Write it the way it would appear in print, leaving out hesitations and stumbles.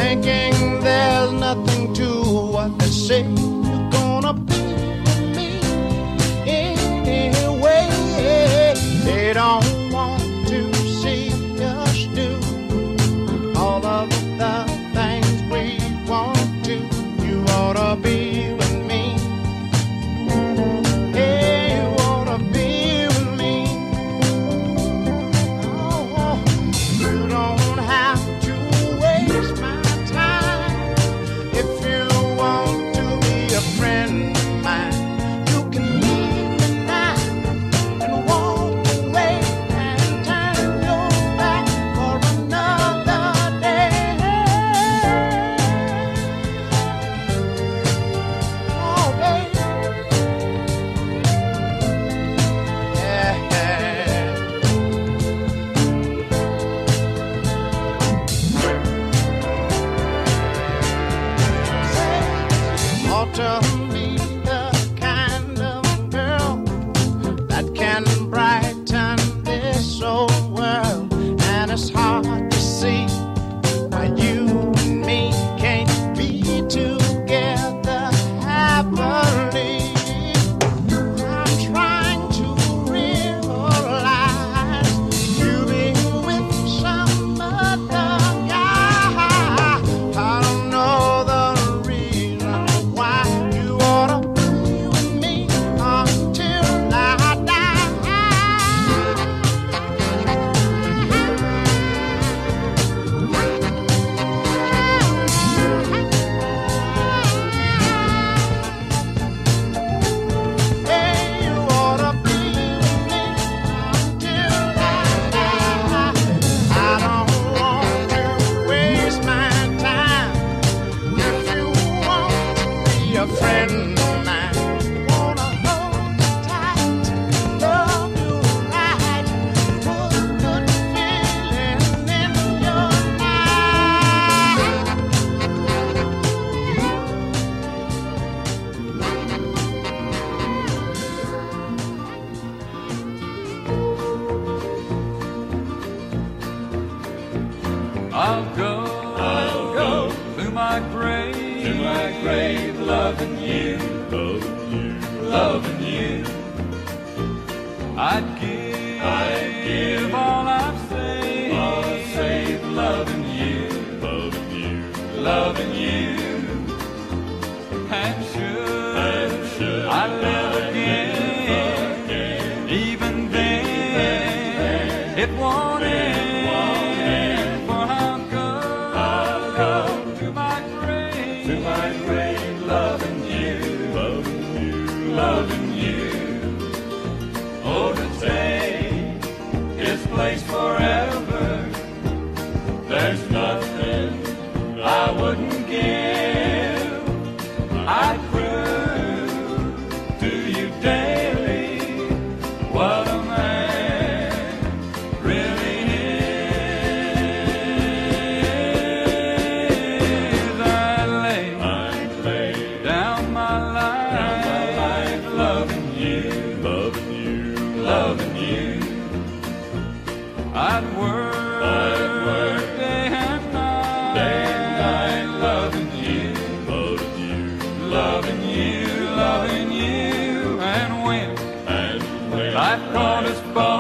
thinking there's nothing to what they say. You're gonna be with me anyway. They don't want to see us do all of the things we want to. You ought to be with me. Hey, you ought to be with me. Oh, you don't have to waste my time. If you want to be a friend of mine, you can leave me now and walk away and turn your back for another day. Oh, baby. Yeah. Ought to be the kind of girl that can brighten this old world. And it's hard to see why you and me can't be together happily. I'm trying to realize you be with some other guy. I don't know the reason why. You ought to be with me until I die. Hey, you ought to be with me until I die. I don't want to waste my time. If you want to be a friend of mine, wanna hold you tight, love you right, put good feeling in your life. I'll go to my grave, loving you, loving you. I'd give all I've saved, loving you, loving you. And should I live again, even then, it won't end. For I'll go to my grave, loving you, loving you. Oh, to take his place forever, there's nothing I wouldn't give. I'd prove to you daily what a man really is. I'd lay down my life, loving you, loving you. I'd work day and night, loving you, loving you, loving you. And when life called us both,